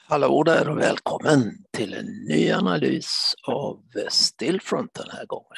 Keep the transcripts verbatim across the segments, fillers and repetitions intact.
Hallå där och välkommen till en ny analys av Stillfront den här gången.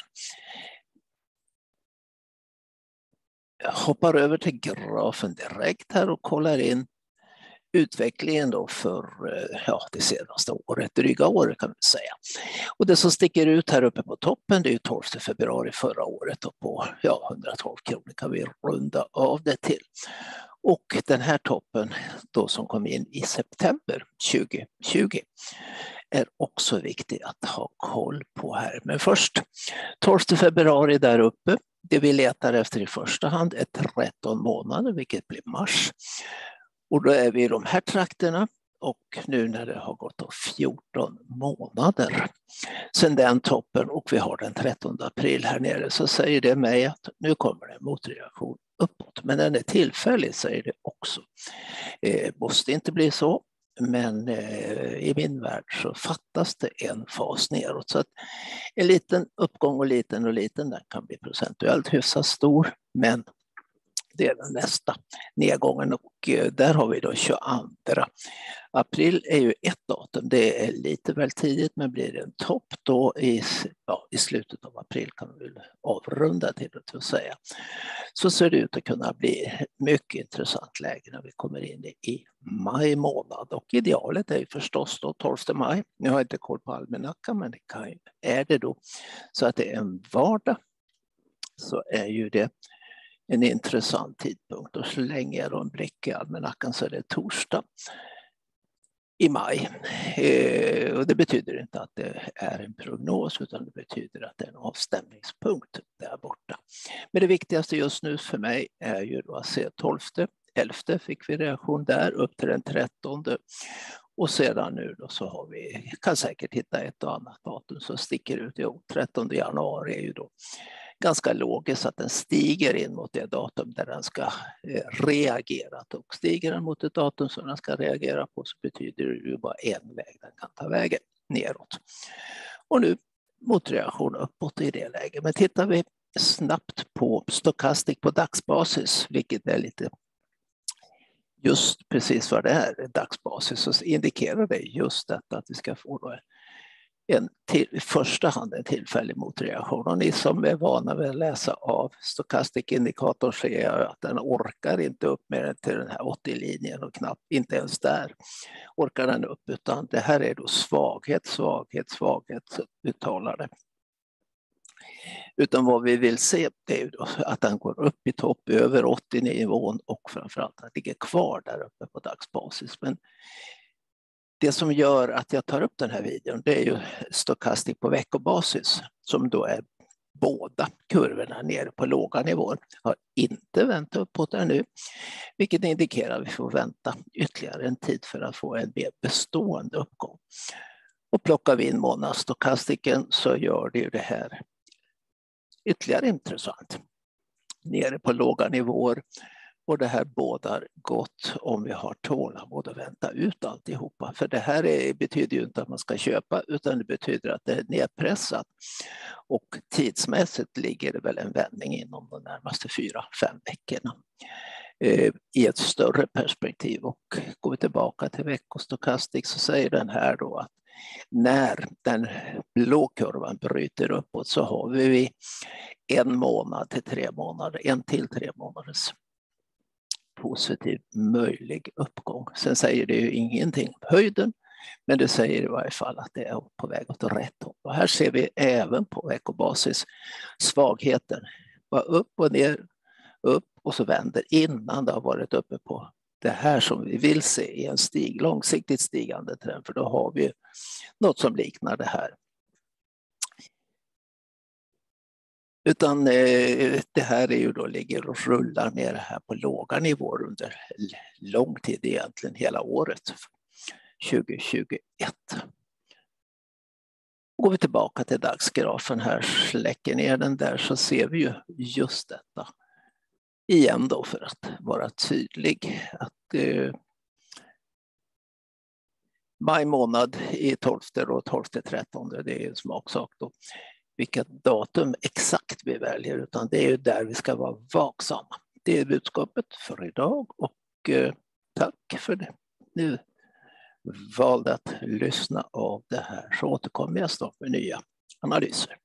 Jag hoppar över till grafen direkt här och kollar in utvecklingen då för ja, det senaste året, dryga året kan man säga. Och det som sticker ut här uppe på toppen det är tolfte februari förra året och på ja, hundratolv kronor kan vi runda av det till. Och den här toppen då som kom in i september tjugo tjugo är också viktig att ha koll på här. Men först, tolfte februari där uppe, det vi letar efter i första hand är tretton månader, vilket blir mars. Och då är vi i de här trakterna och nu när det har gått fjorton månader sedan den toppen och vi har den trettonde april här nere så säger det mig att nu kommer det en motreaktion uppåt. Men den är tillfällig säger det också. Eh, måste inte bli så. Men eh, i min värld så fattas det en fas neråt. Så att en liten uppgång och liten och liten den kan bli procentuellt hyfsat stor. Men det är den nästa nedgången och där har vi då tjugoandra april är ju ett datum. Det är lite väl tidigt men blir det en topp då i, ja, i slutet av april kan vi väl avrunda till att säga. Så ser det ut att kunna bli mycket intressant läge när vi kommer in i maj månad och idealet är ju förstås då tolfte maj. Nu har jag inte koll på almanackan men det kan ju, är det då så att det är en vardag så är ju det en intressant tidpunkt och så länge jag då en blick i almanackan så är det torsdag i maj. Eh, och det betyder inte att det är en prognos utan det betyder att det är en avstämningspunkt där borta. Men det viktigaste just nu för mig är ju då att se tolfte, elfte fick vi reaktion där upp till den trettonde. Och sedan nu då så har vi, kan säkert hitta ett och annat datum som sticker ut. Jo, trettonde januari är ju då ganska logiskt att den stiger in mot det datum där den ska reagera. Och stiger den mot ett datum som den ska reagera på så betyder det ju bara en väg den kan ta vägen neråt. Och nu motreaktion uppåt i det läget. Men tittar vi snabbt på Stochastic på dagsbasis, vilket är lite just precis vad det är, dagsbasis, så indikerar det just detta att vi ska få då en till, i första hand en tillfällig motreaktion. Och ni som är vana vid att läsa av Stochastic-indikatorn ser att den orkar inte upp med till den här åttio-linjen och knappt inte ens där orkar den upp utan det här är då svaghet, svaghet, svaghet uttalar det. Utan vad vi vill se det är då att den går upp i topp över åttio-nivån och framförallt att den ligger kvar där uppe på dagsbasis. Men det som gör att jag tar upp den här videon det är ju Stochastic på veckobasis som då är båda kurvorna nere på låga nivåer. Har inte vänt uppåt där nu vilket indikerar att vi får vänta ytterligare en tid för att få en mer bestående uppgång. Och plockar vi in månadsstochastiken så gör det ju det här ytterligare intressant. Nere på låga nivåer. Och det här bådar gott om vi har tålamod att vänta ut alltihopa. För det här är, betyder ju inte att man ska köpa utan det betyder att det är nedpressat. Och tidsmässigt ligger det väl en vändning inom de närmaste fyra, fem veckorna. Eh, I ett större perspektiv. Och går vi tillbaka till veckostokastik så säger den här då att när den blå kurvan bryter uppåt så har vi en månad till tre månader, en till tre månaders positiv möjlig uppgång. Sen säger det ju ingenting om höjden, men det säger i varje fall att det är på väg åt rätt håll. Och här ser vi även på veckobasis svagheten. Bara upp och ner, upp och så vänder innan det har varit uppe på det här som vi vill se i en stig, långsiktigt stigande trend, för då har vi något som liknar det här. Utan eh, det här är ju då ligger och rullar ner här på låga nivåer under lång tid egentligen hela året tjugo tjugoett. Går vi tillbaka till dagsgrafen här, släcker ner den där så ser vi ju just detta igen då för att vara tydlig att eh, maj månad i tolfte och tolfte trettonde det är ju en smaksak då. Vilket datum exakt vi väljer utan det är ju där vi ska vara vaksamma. Det är budskapet för idag och eh, tack för det. Nu valde att lyssna av det här, så återkommer jag snart med nya analyser.